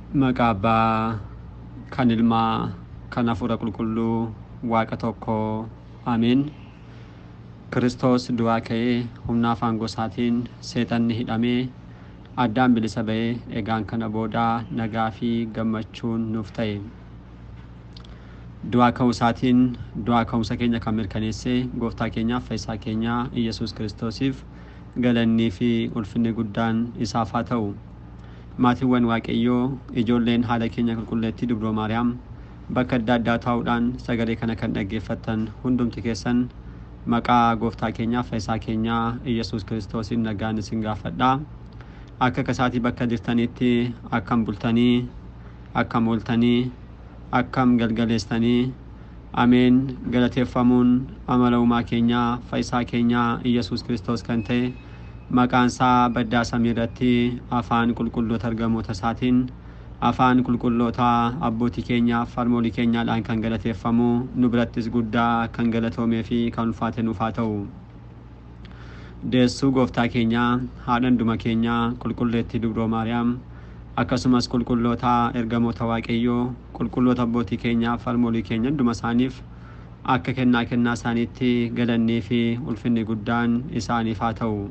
Maqabbaa kan ilmaa kan hafuura qulqulluu waaqa tokko Ameen. Kiristoos du'aa ka'ee humna afaan gosaatiin seexanni hidhamee addaan bilisa ba'ee egaan kana boodaa nagaa fi gammachuun nuuf ta'e. Du'aa ka'uu isaatiin du'aa ka'umsa keenya kan mirkaneessee gooftaa keenyaaf fayyisaa keenya Iyesuus Kiristoosiif galannii fi ulfinni guddaan isaaf haa ta'u. Maatiiwwan Waaqayyoo ijoolleen haala keenya qulqulleettii Dubroo Maariyaam bakka adda addaa taa'uudhaan sagalee kana kan dhaggeeffattan hundumti keessan maqaa gooftaa keenyaaf fayyisaa keenyaa Iyesuus Kiristoosiin nagaan isin gaafadhaa. Akka kasaatii bakka jirtanitti akkam bultanii, akkam ooltanii, akkam galgaleessanii. Ameen. Galateeffamuun amala uumaa keenyaa fayyisaa keenyaa Iyesuus Kiristoos kan ta'e maqaan isaa baddaa samii irratti afaan qulqulloota argamoota isaatiin afaan qulqulloota abbootii keenyaa farmoolii keenyaadhaan kan galateeffamu nu birattis guddaa kan galatoomee fi kan ulfaate nuuf haa ta'u. Deessuu gooftaa keenyaa haadha hunduma keenyaa qulqulleettii Dubroo Maariyaam akkasumas qulqulloota ergamoota Waaqayyoo qulqulloota abbootii keenyaa farmoolii keenya hunduma isaaniif akka kennaa isaaniitti galannii fi ulfinni guddaan isaaniif haa ta'u.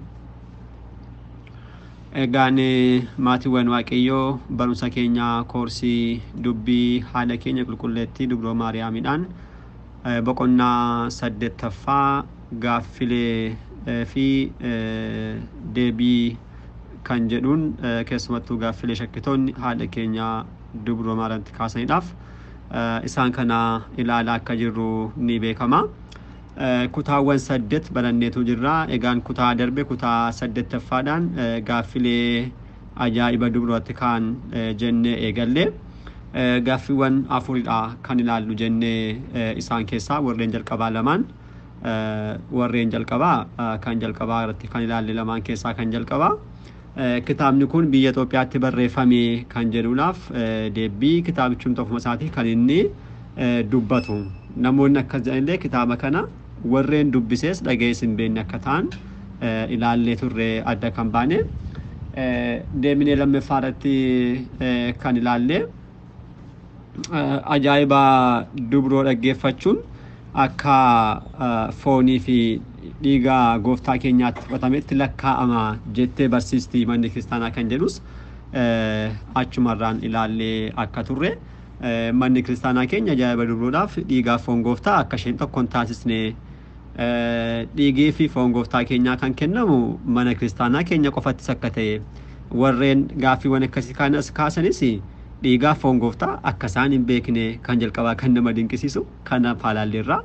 Egaan maatiiwwan Waaqayyoo barumsa keenya koorsii dubbii haala keenya qulqulleettii Dubroo Maariyaamidhaan boqonnaa 8ffaa gaaffilee fi deebii kan jedhuun keessumattuu gaaffilee shakkitoonni haala keenya Dubroo Maariyaamtti kaasaniidhaaf isaan kana ilaalaa akka jirru ni beekama. Kutaawwan 8 baranneetu jirra. Egaan kutaa darbe kutaa 8ffaadhaan gaaffilee ajaa'iba Dubrootti kan jennee eegalle. Gaaffiiwwan afuridha kan ilaallu jennee isaan keessaa warreen jalqabaa lamaan warreen jalqabaa kan jalqabaa irratti kan ilaalle lamaan keessaa kan jalqabaa. Kitaabni kun biyya Itoophiyaatti barreeffame kan jedhuudhaaf deebii kitaabichumti ofuma isaatii kan inni dubbatu. Namoonni akka jedhanillee kitaaba kana warreen dubbisees dhagees hin beekne akka ta'an ilaallee turre adda kan baane. Deemnee lammaffaa irratti kan ilaalle ajaa'iba Dubroo dhaggeeffachuun akka foonii fi dhiiga gooftaa keenyaatti fudhatametti lakkaa'ama jettee barsiistii manni kiristaanaa kan jedhus achumarraan ilaallee akka turre. Manni kiristaanaa keenya ajaa'iba Dubroodhaaf dhiigaa foon gooftaa akka isheen tokkoon taasisne dhiigii fi foon gooftaa keenyaa kan kennamu mana kiristaanaa keenya qofattis akka ta'e warreen gaaffiiwwan akkasii kanas kaasanis dhiigaa foon gooftaa akka isaan hin beekne kan jalqabaa kan nama dinqisiisu kana faalaalleerraa.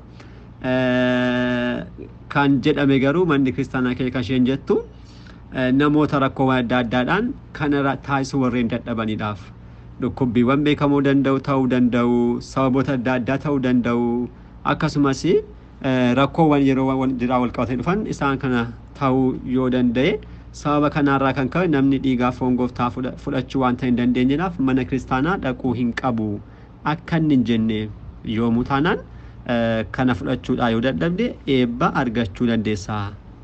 Kan jedhame garuu manni kiristaanaa keenya kan isheen jettu namoota rakkoowwan adda addaadhaan kana taasisu warreen dadhabaniidhaaf. Dhukkubbiiwwan beekamuu ta'uu danda'u, sababoota adda addaa ta'uu danda'u, akkasumas rakkoowwan yeroo jiraa wal qabatanii dhufan isaan kana ta'uu yoo danda'e sababa kanarraa kan ka'e namni dhiigaa foon gooftaa fudhachuu waan hin dandeenyeedhaaf mana kiristaanaa dhaquu hin qabu akka inni hin jenne yoomuu taanaan kana fudhachuudhaa yoo dadhabde eebba argachuu dandeessa.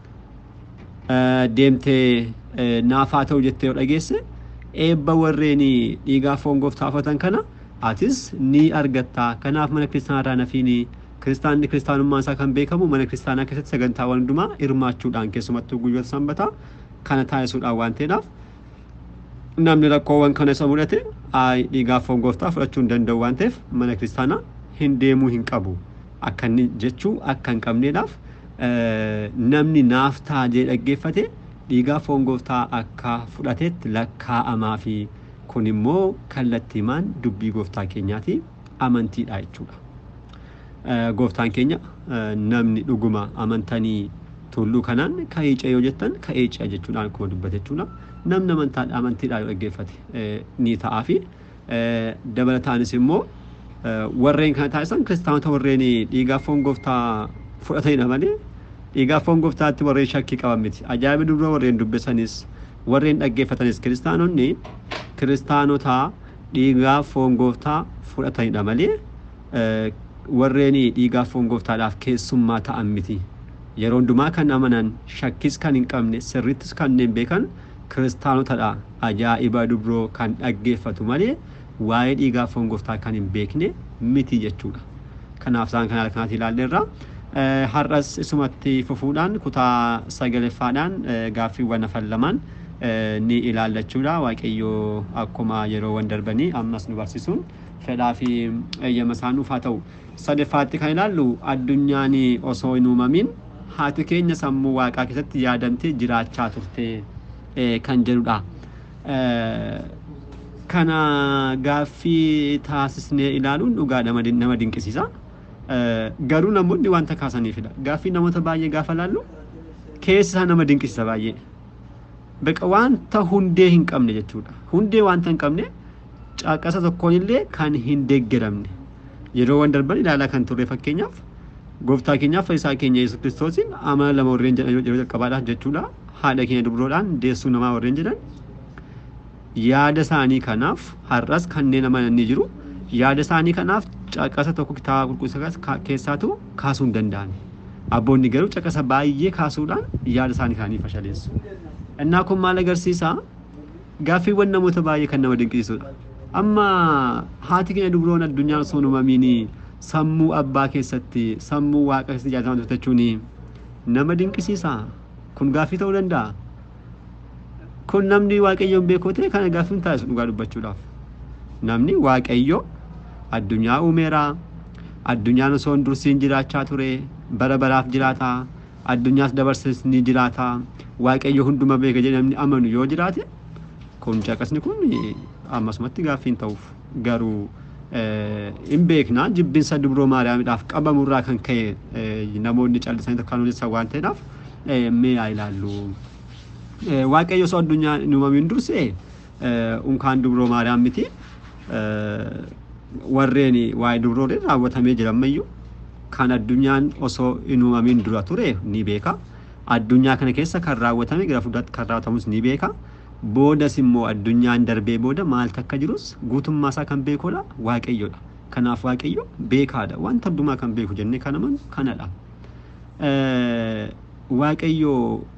Deemtee naafaa ta'u jettee yoo dhageesse eebba warreen dhiigaa foon gooftaa fudhatan kana atis ni argatta. Kanaaf mana kiristaanaa nafiini kiristaanni kiristaanummaan isaa kan beekamu mana kiristaanaa keessatti sagantaawwan hundumaa hirmaachuudhaan keessumattuu guyyoota sanbataa kana taasisuudhaan waan ta'eedhaaf namni rakkoowwan kana isa mudate dhiigaa foon gooftaa fudhachuu hin danda'u waan ta'eef mana kiristaanaa hin deemuu hin qabu. Akka inni jechuu akka hin qabneedhaaf namni naaf ta'a jee dhaggeeffate dhiigaa foon gooftaa akka fudhatetti lakkaa'amaa fi kun immoo kallattiimaan dubbii gooftaa keenyaati amantiidha jechuudha. Gooftaan keenya namni dhuguma amantanii tulluu kanaan ka'ee ce'ee yoo jettan ka'ee ce'a jechuudhaan akkuma dubbate jechuudha. Namni amantiidha yoo dhaggeeffate ni ta'aa fi dabalataanis immoo warreen kana taasisan kiristaanota warreen dhiigaa foon gooftaa fudhatanidha malee dhiigaa foon gooftaatti warreen shakkii qaban miti. Ajaa'iba Dubroo warreen dubbisanis warreen dhaggeeffatanis kiristaanonni kiristaanota dhiigaa foon gooftaa fudhatanidha malee warreen dhiigaa foon gooftaadhaaf keessummaa ta'an miti. Yeroo hundumaa kan amanan shakkis kan hin qabne sirrittis kanneen beekan kiristaanotadha. Ajaa'iba Dubroo kan dhaggeeffatu malee waa'ee dhiigaa foon gooftaa kan hin beekne miti jechuudha. Kanaaf isaan kana kanatti ilaalleerra. Har'as isumatti fufuudhaan kutaa 9ffaadhaan gaaffiiwwan hafan lamaan ni ilaallachuudha. Waaqayyoo akkuma yeroowwan darbanii ammas nu barsiisuun fedhaa fi eeyyama isaa nuuf haa ta'u. 3ffaatti kan ilaallu addunyaan osoo hin uumamin haati keenya sammuu waaqaa keessatti yaadamtee jiraachaa turte kan jedhudha. Kana gaaffii taasisnee ilaaluun dhugaadha nama dinqisiisa. Garuu namoonni wanta kaasaniifidha. Gaaffii namoota baay'ee gaafa ilaallu keessa nama dinqisiisa baay'ee. Baqa wanta hundee hin qabne jechuudha. Hundee wanta hin qabne caqasa tokkoon illee kan hin deeggaramne. Yeroowwan darban ilaalaa kan turre fakkeenyaaf gooftaa keenyaaf fayyisaa keenya Yesuus Kiristoosiin amala lama warreen jedhan yeroo jalqabaadhaaf jechuudha. Haadha keenya dubroodhaan deessuu namaa warreen jedhan yaada isaanii kanaaf har'as kanneen amananii jiru. Yaada isaanii kanaaf caqasa tokko kitaaba qulqulluu keessaatu kaasuu hin danda'an. Abboonni garuu caqasa baay'ee kaasuudhaan yaada isaanii kaanii fashaleessu. Innaa kun maal agarsiisa? Gaaffiiwwan namoota baay'ee kan nama dinqisiisudha. Amma haati keenya dubroon addunyaan osoo hin uumamin sammuu abbaa keessatti sammuu waaqa keessatti jaalatamtu jechuun nama dinqisiisa. Kun gaaffii ta'uu danda'a. Kun namni waaqayyoon beekoo ta'e kana gaaffii hin taasisu dhugaa dubbachuudhaaf. Namni waaqayyo addunyaa uumeera. Addunyaan osoo hin dursiin jiraachaa ture. Bara baraaf jiraata. Addunyaas dabarses ni jiraata. Waaqayyo hunduma beeka jedhee namni amanu yoo jiraate kun caqasni kun ammasumatti gaaffii hin ta'uuf. Garuu hin beekna jibbinsa dubroo maariyaamidhaaf qabamurraa kan ka'e namoonni callisanii tokko kan hojjetan waan ta'eedhaaf mee haa ilaallu. Waaqayyo osoo addunyaa hin uumamin dursee unkaan dubroo maariyaam miti. Warreen waa'ee dubrooleen raawwatamee jira ammayyuu kan addunyaan osoo hin uumamin dura ture ni beeka. Addunyaa kana keessa kan raawwatame gara fuulduraatti kan raawwatamus ni beeka. Boodas immoo addunyaan darbee booda maal takka jirus guutummaa isaa kan beekudha waaqayyoodha. Kanaaf waaqayyo beekaadha. Wanta hundumaa kan beeku jennee kan amanu kanadha. Waaqayyo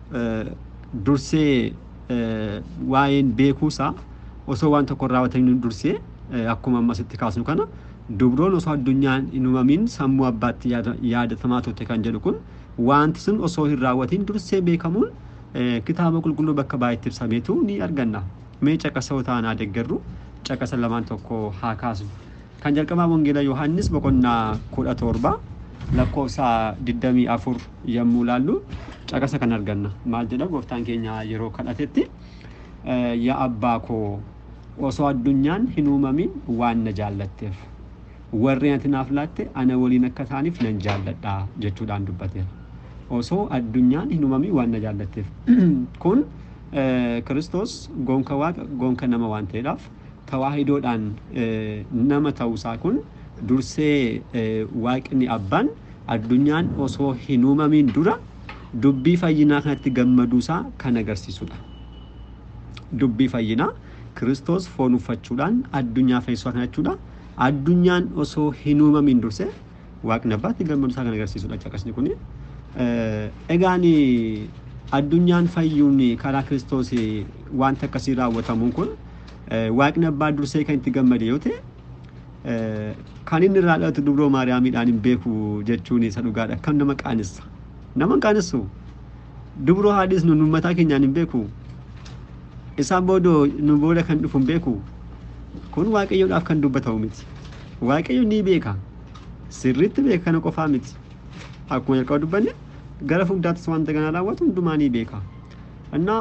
dursee waa'een beekuusaa osoo waan tokko raawwatamin dursee akkuma ammasitti kaasnu kana dubroon osoo addunyaan hin uumamin sammuu abbaatti yaadatamaa turte kan jedhu kun wanti sun osoo hin raawwatin dursee beekamuun kitaaba qulqulluu bakka baay'eetti ibsameetu ni arganna. Mee caqasa taanaa deeggarru caqasa lamaan tokko haa kaasnu. Kan jalqabaa wangeela Yohaannis boqonnaa 17 lakkoofsa 24 yommuu ilaallu caqasa kan arganna. Maal jedha gooftaan keenya yeroo kadhatetti yaa abbaa koo osoo addunyaan hin uumamin waan na jaallatteef warreen ati naaf laatte ana waliin akka ta'aniif nan jaalladha jechuudhaan dubbateera. Osoo addunyaan hin uumamin waan na jaallatteef kun Kiristoos gonka waaqa gonka nama waan ta'eedhaaf tawaahidoodhaan nama ta'uusaa kun dursee waaqni abbaan addunyaan osoo hin uumamin dura dubbii fayyinaa kanatti gammaduusaa kan agarsiisudha. Dubbii fayyinaa Kiristoos foon uffachuudhaan addunyaa fayyisuu kana jechuudha. Addunyaan osoo hin uumamin dursee waaqni abbaatti gammaduusaa kan agarsiisudha caqasni kun. Egaan addunyaan fayyuun karaa Kiristoos wanta akkasii raawwatamuun kun waaqni abbaa dursee kan itti gammade yoo ta'e kan inni irraa dhalatu dubroo maariyaamiidhaan hin beeku jechuun isa dhugaadha. Kan nama qaanessa. Nama qaanessu dubroo haadhis nu mataa keenyaan hin beeku. Isaan boodoo nu booda kan dhufu hin beeku. Kun waaqayyoodhaaf kan dubbatamu miti. Waaqayyo ni beeka. Sirriitti beeka kana qofaa miti. Akkuma jalqaba dubbanne gara fuulduraattis wanta kana raawwatu hundumaa ni beeka. Innaa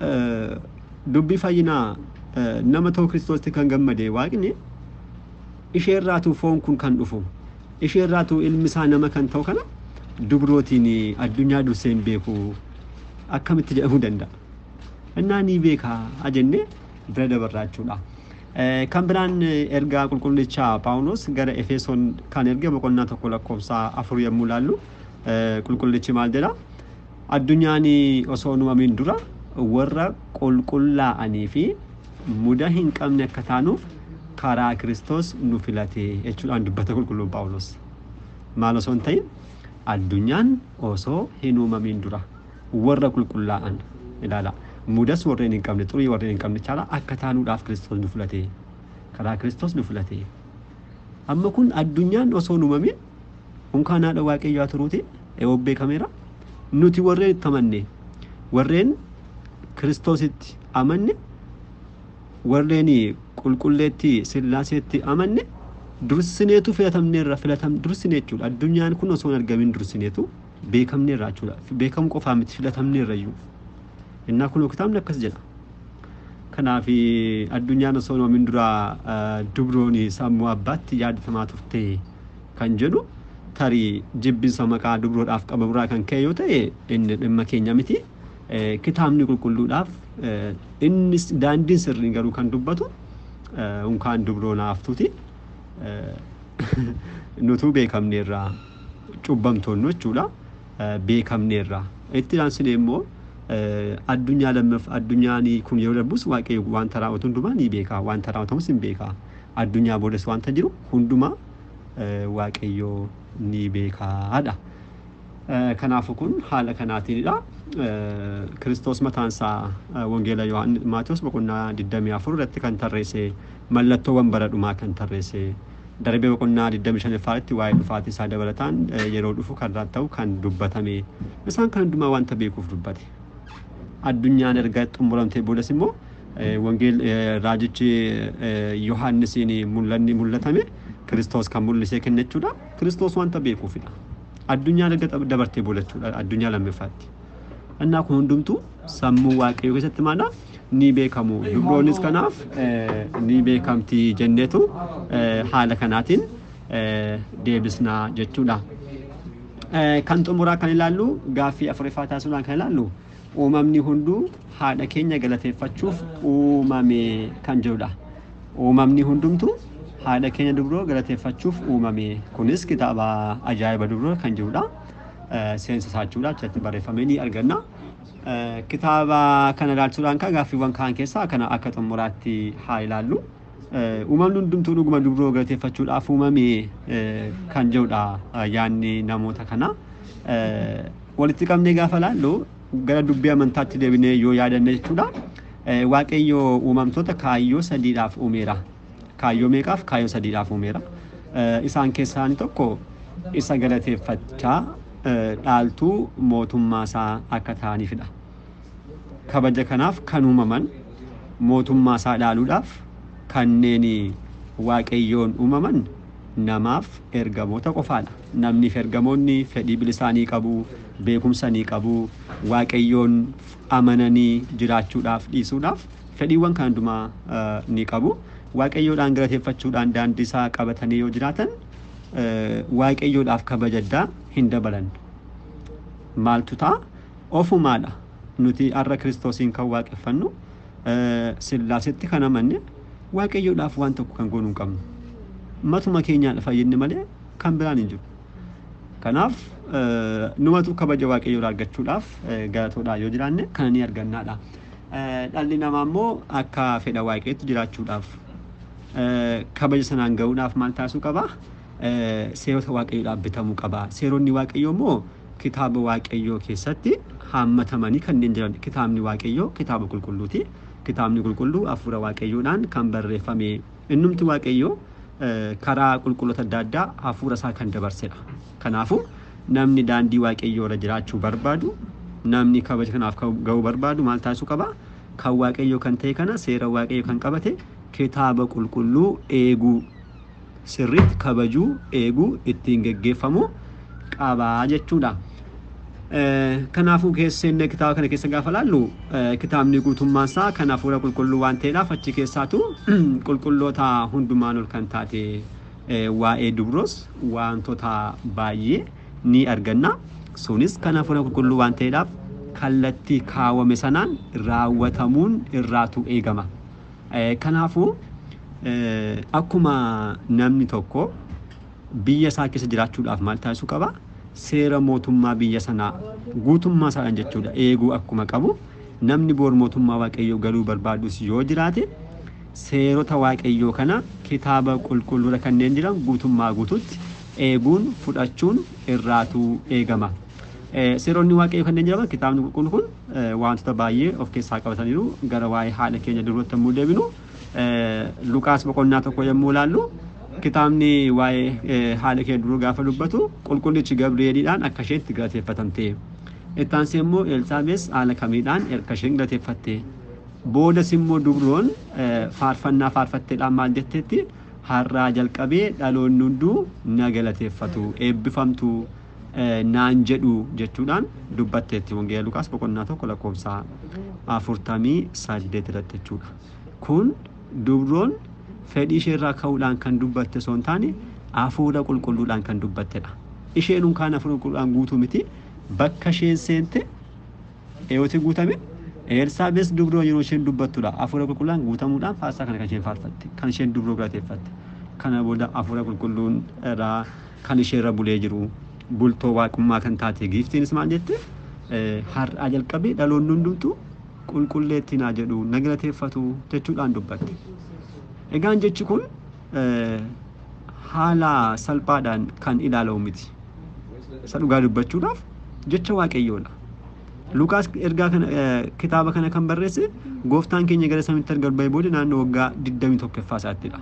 dubbii fayyinaa nama ta'uu Kiristoositti kan gammade waaqni isheerraatuu foon kun kan dhufu isheerraatuu ilmi isaa nama kan ta'u kana dubrootiin addunyaa dursee hin beeku akkamitti jedhamuu danda'a. Innaa ni beeka ajennee bira dabarraachuudha. Kan biraan ergaa qulqullicha Paawulos gara Efesoon kan erge boqonnaa 1 lakkoofsa 4 yommuu ilaallu qulqullichi maal jedha? Addunyaan osoo hin uumamin dura warra qulqullaa'anii fi muda hin qabne akka taanuuf karaa Kiristoos nu filate jechuudhaan dubbata qulqulluun Paawulos. Maal osoo hin ta'in addunyaan osoo hin uumamin dura warra qulqullaa'an ilaala. Mudas warreen hin qabne xurii warreen hin qabne caalaa akka taanuudhaaf Kiristoos nu filate. karaa Kiristoos nu filate. Amma kun addunyaan osoo nu uumamin unkaan haadha waaqayyoo turuuti eebbee kameera nuti warreen itti amanne warreen Kiristoositti amanne warreen qulqulleetti Sillaaseetti amanne dursineetu dursinee jechuudha. Addunyaan kun osoo hin argamin dursineetu beekamneerra jechuudha. Beekamu qofaa miti filatamneerra iyyuu. Innaa kun kitaabni akkas jedha. Kanaaf addunyaan osoo hin uumamin dura dubroon sammuu abbaatti yaadatamaa turte kan jedhu tarii jibbinsa maqaa dubroodhaaf qabamuraa kan ka'e yoo ta'e inni dhimma keenya miti. Kitaabni qulqulluudhaaf innis daandiin sirriin garuu kan dubbatu unkaan dubroon haftuuti. Nutu beekamneerra cubbamtoonni jechuudha. Beekamneerra itti aansine immoo addunyaa lammaaf addunyaan kun yeroo darbus waaqayyo wanta raawwatu hundumaa ni beeka wanta raawwatamus hin beeka addunyaa boodas wanta jiru hundumaa waaqayyo ni beekaadha. Kanaafuu kun haala kanaatiinidha. Kiristoos mataansaa wangeela Yohaannis Maatiyos boqonnaa 24 irratti kan tarreesse mallattoowwan bara dhumaa kan tarreesse darbee boqonnaa 25 irratti waa'ee dhufaatii isaa dabalataan yeroo dhufu kan ta'u kan dubbatame isaan kan hundumaa wanta beekuuf dubbate. Addunyaan erga xumuramtee boodas immoo wangeel raajichi Yohaannisiin mul'atame Kiristoos kan mul'isee kenne jechuudha. Kiristoos wanta beekuufidha. Addunyaan erga dabartee boodachuudha addunyaa lammaffaatti. Annaa kun hundumtu sammuu waaqayyoo keessatti maala ni beekamu. Dubroonis kanaaf ni beekamti jenneetu haala kanaatiin deebisnaa jechuudha. Kan xumuraa kan ilaallu gaaffii afuriffaa taasisuudhaan kan ilaallu uumamni hunduu haadha keenya galateeffachuuf uumame kan jedhudha. Uumamni hundumtu haadha keenya dubroo galateeffachuuf uumame. Kunis kitaaba ajaa'iba dubroo kan jedhudha. Seensa saachuudha achatti barreeffamee ni arganna. Kitaaba kana ilaalchuudhaan kan gaaffiiwwan kaan keessaa kana akka xumuraatti haa ilaallu. Uumamni hundumtuu dhuguma dubroo galateeffachuudhaaf uumame kan jedhudha yaadni namoota kana. Walitti qabnee gaafa ilaallu gara dubbii amantaatti deebinee yoo yaadanne jechuudha. Waaqayyo uumamtoota kaayyoo sadiidhaaf uumeera. Kaayyoo meeqaaf? Kaayyoo sadiidhaaf uumeera. Isaan keessaa tokko isa galateeffachaa dhaaltuu mootummaa isaa akka ta'aniifidha. Kabaja kanaaf kan uumaman mootummaa isaa dhaaluudhaaf kanneen waaqayyoon uumaman namaaf ergamoota qofaadha. Namni ergamoonni fedhii bilisaanii qabu, beekumsa ni qabu, waaqayyoon amananii jiraachuudhaaf dhiisuudhaaf fedhiiwwan kan hundumaa ni qabu. Waaqayyoodhaan galateeffachuudhaan daandii isaa qabatanii yoo jiraatan waaqayyoodhaaf kabajaddaa hin dabalan. Maaltu ta'a? Ofumaadha. Nuti har'a Kiristoosiin kan waaqeffannu Sillaasetti kan amanne waaqayyoodhaaf waan tokko kan goonuu hin qabnu. Matuma keenyaadha fayyinni malee kan biraan hin jiru. Kanaaf numatu kabaja waaqayyoodhaa argachuudhaaf galatoodhaa yoo jiraanne kana ni argannaadha. Dhalli namaa immoo akka fedha waaqayyootti jiraachuudhaaf kabaja sanaan ga'uudhaaf maal taasisuu qaba? Seerota waaqayyoodhaaf bitamuu qaba. Seeronni waaqayyoo immoo kitaaba waaqayyoo keessatti haammatamanii kanneen jiran. Kitaabni waaqayyoo kitaaba qulqulluuti. Kitaabni qulqulluu hafuura waaqayyoodhaan kan barreeffame. Innumti waaqayyoo karaa qulqulloota adda addaa hafuura isaa kan dabarsedha. Kanaafuu namni daandii waaqayyoo irra jiraachuu barbaadu, namni kabaja kanaaf ga'uu barbaadu maal taasisuu qaba? Kan waaqayyoo kan ta'e kana seera waaqayyoo kan qabate kitaaba qulqulluu eeguu, sirriitti kabajuu, eeguu, ittiin geggeeffamuu qaba jechuudha. Kanaafuu keessenne kitaaba kana keessa gaafa laallu kitaabni guutummaan isaa kan hafuura qulqulluu waan ta'eedhaaf achi keessaatu qulqulloota hundumaan ol kan taate waa'ee dubroos wantoota baay'ee ni arganna. Sunis kan hafuura qulqulluu waan ta'eedhaaf kallattii kaawwame sanaan raawwatamuun irraatu eegama. Kanaafuu akkuma namni tokko biyya isaa keessa jiraachuudhaaf maal taasisuu qaba? Seera mootummaa biyya sanaa guutummaa isaadhaan jechuudha eeguu akkuma qabu. Namni boor mootummaa waaqayyoo galuu barbaadus yoo jiraate seerota waaqayyoo kana kitaaba qulqulluudha kanneen jiran guutummaa guututti eeguun fudhachuun irraatu eegama. Seeronni waaqayyoo kanneen jedhaman kitaabni qulqulluun kun wantoota baay'ee of keessaa qabataniiru. Gara waa'ee haadha keenya duratti yommuu deebinu Luqaas boqonnaa tokko yommuu ilaallu kitaabni waa'ee haala kee duruu gaafa dubbatu qulqullichi Gabri'eelidhaan akka isheetti galateeffatamte. Ittaansee immoo Elsaabees haala kamiidhaan akka isheen galateeffatte. Boodas immoo dubroon faarfannaa faarfatteedhaan maal jetteetti har'aa jalqabee dhaloonni hunduu na galateeffatu eebbifamtu naan jedhu jechuudhaan dubbatteetti wangeela Luqaas boqonnaa tokko lakkoofsa 48 irratti jechuudha. Kun dubroon fedhii ishee irraa ka'uudhaan kan dubbatte osoo hin taane hafuura qulqulluudhaan kan dubbattedha. Isheen unkaan hafuura qulqulluudhaan guutuu miti bakka isheen seente eeyooti guutame Elsaabees dubroo yeroo isheen dubbattudha hafuura qulqulluudhaan guutamuudhaan faarsaa kana kan isheen faarfatte kan isheen dubroo galateeffatte. Kana booda hafuura qulqulluun irraa kan ishee irra bulee jiru bultoo waaqummaa kan taate giiftiinis maal jette har'aa jalqabee dhaloonni hundumtuu qulqulleetti naa jedhu na galateeffatu jechuudhaan dubbatte. Egaan jechi kun haala salphaadhaan kan ilaalamu miti. Isa dhugaa dubbachuudhaaf jecha waaqayyoodha. Luqaas ergaa kana kitaaba kana kan barreesse gooftaan keenya gara samiitti erga bahee booda naannoo waggaa 21ffaa isaattidha.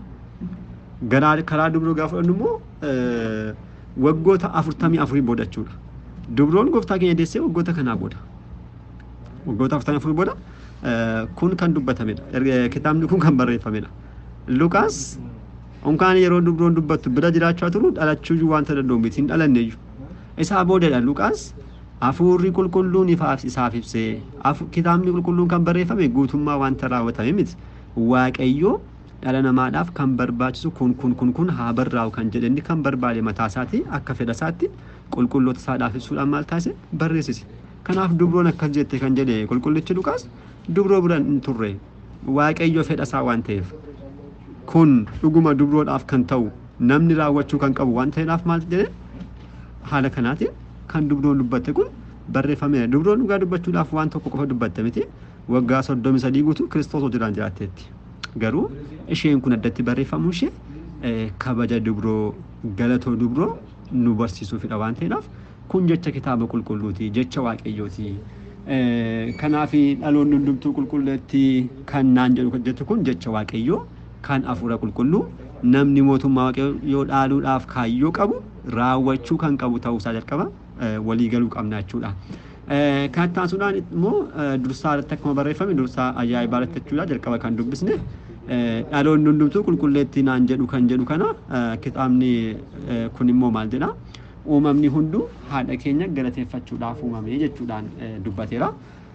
Karaa dubroo gaafa fudhannu immoo waggoota 44 booda jechuudha. Dubroon gooftaa keenya deessee waggoota kanaa booda. Waggoota 44 booda kun kan dubbatamedha. Kitaabni kun kan barreeffamedha. Luqaas unkaan yeroo dubroon dubbattu bira jiraachaa turu dhalachuu wanta danda'u miti hin dhalanneeyyu. Isaa boodadha Luqaas hafuurri qulqulluun isaaf ibsee kitaabni qulqulluun kan barreeffame guutummaa wanta raawwatame miti. Waaqayyoo dhala namaadhaaf kan barbaachisu kun haa barraa'u kan jedhani kan barbaade mataa isaatii akka fedha isaatti qulqulloota isaadhaaf ibsuudhaan maal taasise barreessise. Kanaaf dubroon akkas jette kan jedhe qulqullichi Luqaas dubroo bira hin turre waaqayyoo fedha isaa waan ta'eef kun dhuguma dubroodhaaf kan ta'u namni raawwachuu kan qabu waan ta'eedhaaf maal jedhe haala kanaatiin kan dubroon dubbatte kun barreeffamee dubroon dhugaa dubbachuudhaaf waan tokko qofa dubbatte miti waggaa 33 guutuu Kiristoos hojiidhaan jiraatteetti. Garuu isheen kun addatti barreeffamuu ishee kabaja dubroo galatoo dubroo nu barsiisuufidha waan ta'eedhaaf kun jecha kitaaba qulqulluuti jecha waaqayyooti. Kanaaf dhaloonni hundumtuu qulqulleetti kan naan jedhu jettu kun jecha waaqayyoo kan hafuura qulqulluu namni mootummaa waaqayyoo dhaaluudhaaf kaayyoo qabu raawwachuu kan qabu ta'uu isaa jalqaba walii galuu qabna jechuudha. Kan taasisuudhaan immoo dursaa irratti akkuma barreeffame dursaa ajaa'ibaa irratti jechuudha jalqaba kan dubbisne dhaloonni hundumtuu qulqulleetti naan jedhu kana kitaabni kun immoo maal jedha uumamni hunduu haadha keenya galateeffachuudhaaf uumame jechuudhaan dubbateera.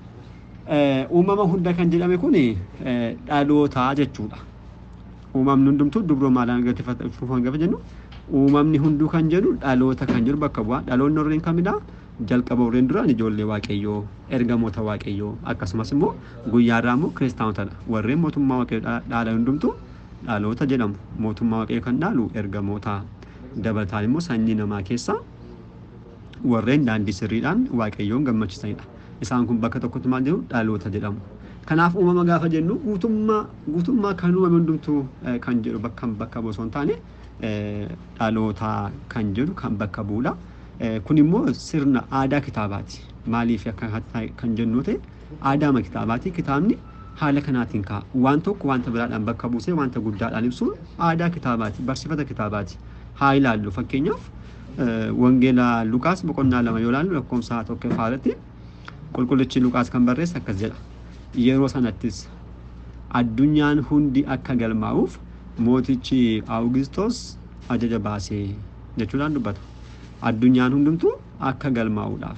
Uumama hunda kan jedhame kun dhaloota jechuudha. Uumamni hundumtuu dubroo maalaan galateeffachuuf hanga jennu uumamni hunduu kan jedhu dhaloota kan jedhu bakka bu'a. Dhaloonni warreen kamidha? Jalqaba warreen duraan ijoollee waaqayyoo ergamoota waaqayyoo akkasumas immoo guyyaarraa immoo kiristaanotadha. Warreen mootummaa waaqayyoo dhaalan hundumtuu dhaloota jedhamu. Mootummaa waaqayyoo kan dhaalu ergamoota dabalataan immoo sanyii namaa keessaa warreen daandii sirriidhaan waaqayyoon gammachiisanidha. Isaan kun bakka tokkotti maal jedhu dhaloota jedhamu. Kanaaf uumama gaafa jennu guutummaa kan uumame hundumtuu kan jedhu bakka osoo hin taane dhaloota kan jedhu kan bakka bu'udha. Kun immoo sirna aadaa kitaabaati. Maaliif akka kan jennu ta'e aadaa kitaabaati. Kitaabni haala kanaatiin ka'a. Waan tokko wanta biraadhaan bakka buusee wanta guddaadhaan ibsuun aadaa kitaabaati. Barsiifata kitaabaati. Haa ilaallu fakkeenyaaf wangeela Luqaas boqonnaa 2 yoo ilaallu lakkoofsa 1 irratti qulqullichi Luqaas kan barreesse akkas jedha. Yeroo sanattis addunyaan hundi akka galmaa'uuf mootichi Awugisxoos ajaja baasee jechuudhaan dubbata. Addunyaan hundumtuu akka galmaa'uudhaaf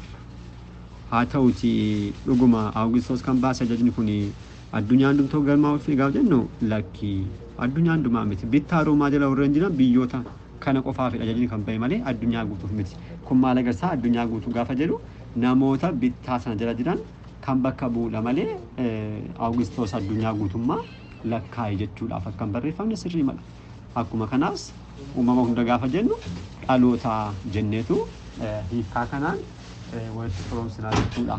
haa ta'uti dhuguma Awugisxoos kan baase ajajni kun addunyaan hundumtuu galmaa'uuf eegaaf jennu lakki addunyaan hundumaa miti bittaa Roomaa jala warreen jiran biyyoota kana qofaaf ajajni kan bahe malee addunyaa guutuuf miti. Kun maal agarsiisa addunyaa guutuu gaafa jedhu namoota bittaa sana jala jiran kan bakka bu'uudha malee Awugisxoos addunyaa guutummaa lakkaa'e jechuudhaaf akka hin barreeffamne sirrii mala. Akkuma kanaas uumama hunda gaafa jennu dhaloota jenneetu hiikaa kanaan walitti firoomsinaa jechuudha.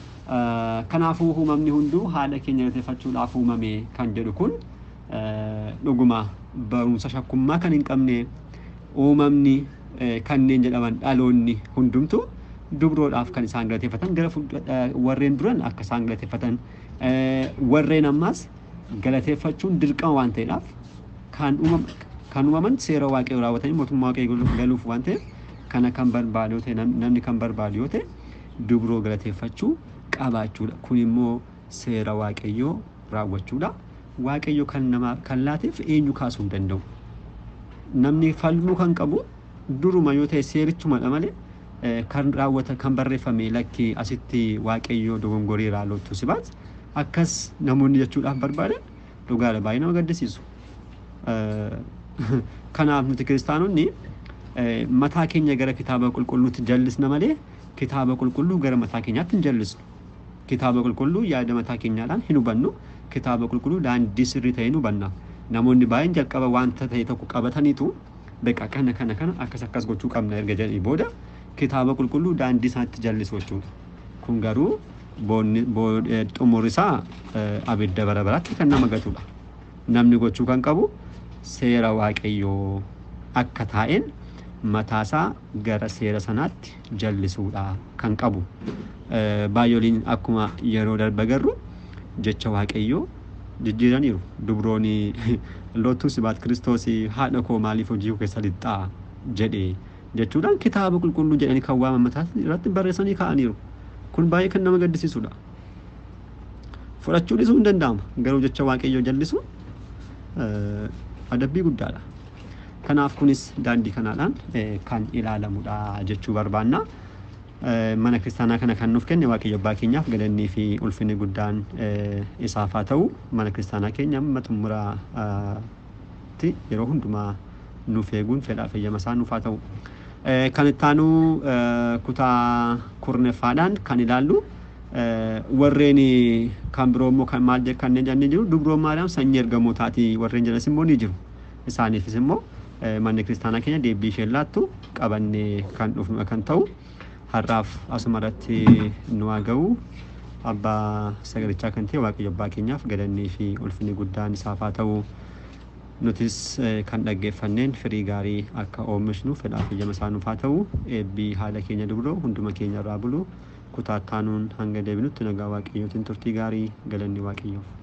Kanaafuu uumamni hunduu haadha keenya galateeffachuudhaaf uumame kan jedhu kun dhuguma barumsa shakkummaa kan hin qabne uumamni kanneen jedhaman dhaloonni hundumtuu dubroodhaaf kan isaan galateeffatan gara warreen duran akka isaan galateeffatan warreen ammaas galateeffachuun dirqama waan ta'eedhaaf kan uumaman seera waaqayyoo raawwatanii mootummaa waaqayyoo galuuf waan ta'eef kana kan barbaadu yoo ta'e namni kan barbaadu yoo ta'e dubroo galateeffachuu qabaachuudha. Kun immoo seera waaqayyoo raawwachuudha. Waaqayyo kan laateef eenyu kaasuu hin danda'u. Namni falmuu kan qabu duruma yoo ta'e seerichumadha malee kan raawwata kan barreeffame lakkii asitti waaqayyo dogongorii raalotu sibaat akkas namoonni jechuudhaaf barbaadan dhugaadha baay'ee nama gaddisiisu. Kanaaf nuti kiristaanonni mataa keenya gara kitaaba qulqulluutti jallisna malee kitaaba qulqulluu gara mataa keenyaatti hin jallisnu. Kitaaba qulqulluu yaada mataa keenyaadhaan hin hubannu. Kitaaba qulqulluu daandii sirrii ta'een hubanna. Namoonni baay'een jalqaba wanta ta'e tokko qabataniitu beekaa kana akkas gochuu qabna erga jedhanii booda kitaaba qulqulluu daandii isaatti jallisu jechuudha. Kun garuu xumurri isaa abidda bara baraatti kan nama gatudha. Namni gochuu kan qabu seera waaqayyoo akka taa'een mataasaa gara seera sanaatti jallisuudha kan qabu. Baay'ooliin akkuma yeroo darbe garuu jecha waaqayyoo jijjiiraniiru. Dubrooni lootuu sibaat kiristoosii haadha koo maaliif hojii koo keessa lixxaa jedhee jechuudhaan kitaaba qulqulluu jedhanii kan waaman mataa irratti barreessanii kaa'aniiru. Kun baay'ee kan nama gaddisiisudha. Fudhachuu dhiisuu hin danda'ama. Garuu jecha waaqayyoo jallisuun adabbii guddaadha. Kanaaf kunis daandii kanaadhaan kan ilaalamudha jechuu barbaanna. Mana kiristaanaa kana kan nuuf kenne waaqayyo abbaa keenyaaf galannii fi ulfinni guddaan isaaf haa ta'u. Mana kiristaanaa keenya amma xumuraatti yeroo hundumaa nuuf eeguun fedhaa fayyama isaa nuuf haa ta'u. Kan itti aanu kutaa kurneffaadhaan kan ilaallu warreen kan biroo immoo kan maal kanneen jennee jiru dubroo maariyaam sanyii ergamootaati warreen jedhanis immoo ni jiru. Isaaniifis immoo manni kiristaanaa keenya deebii ishee laattu qabannee kan dhufnu kan ta'u. Har'aaf asuma irratti nu haa ga'u. Abbaa sagalichaa kan ta'e waaqayyo abbaa keenyaaf galannii fi ulfinni guddaan isaaf haa ta'u. Nutis kan dhaggeeffanneen firii gaarii akka oomishnu fedhaa fayyama isaa nuuf haa ta'u. Eebbii haala keenya dubroo hunduma keenya irraa bulu kutaa taanuun hanga deebinutti nagaa waaqayyootiin turtii gaarii galanni waaqayyoof.